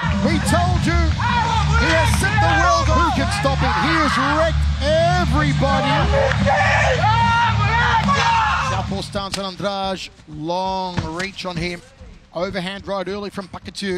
We told you, he has set the world on. Who can stop him? He has wrecked everybody. Southpaw stance on Andrade, long reach on him. Overhand right early from Pakatu.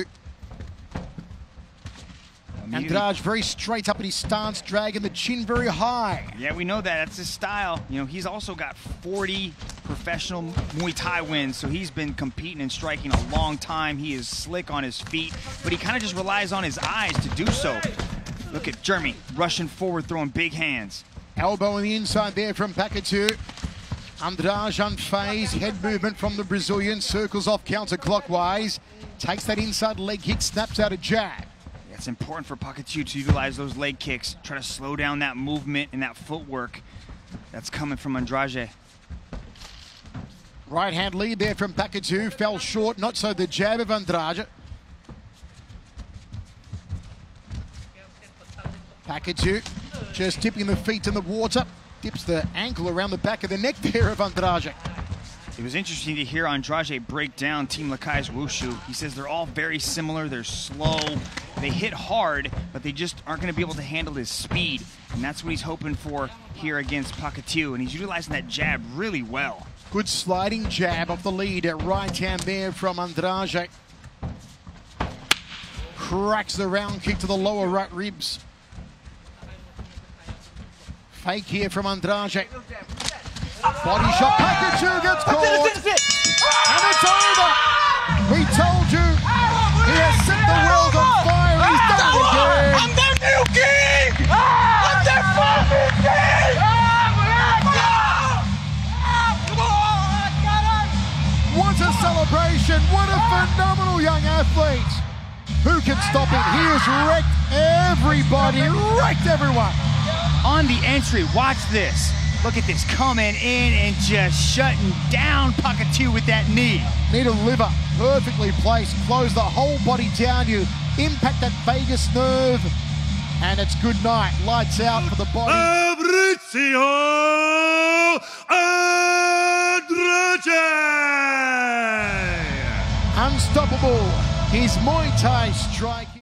Andrade very straight up at his stance, dragging the chin very high. Yeah, we know that. That's his style. You know, he's also got 40 professional Muay Thai wins, so he's been competing and striking a long time. He is slick on his feet, but he kind of just relies on his eyes to do so. Look at Jeremy rushing forward, throwing big hands. Elbow on the inside there from Pakatu. Andrade unfazed, head movement from the Brazilian, circles off counterclockwise, takes that inside leg kick, snaps out a jab. It's important for Pakatu to utilize those leg kicks, try to slow down that movement and that footwork that's coming from Andrade. Right hand lead there from Pakatu, fell short, not so the jab of Andrade. Pakatu just dipping the feet in the water, dips the ankle around the back of the neck there of Andrade. It was interesting to hear Andrade break down Team Lakai's Wushu. He says they're all very similar, they're slow, they hit hard, but they just aren't going to be able to handle his speed. And that's what he's hoping for here against Pakatu, and he's utilizing that jab really well. Good sliding jab off the lead at right hand there from Andrade. Cracks the round kick to the lower right ribs. Fake here from Andrade. Body shot, Pakatu gets caught, and it's over. We told you, he has set the world on fire. He's done it again. I'm their new king. I'm their fucking king. What a celebration, what a phenomenal young athlete. Who can stop him? He has wrecked everybody, wrecked everyone. On the entry, watch this. Look at this, coming in and just shutting down Pakatu with that knee. Knee to liver, perfectly placed, close the whole body down, you impact that vagus nerve, and it's good night. Lights out for the body. Fabrizio Andrade! Unstoppable, his Muay Thai strike.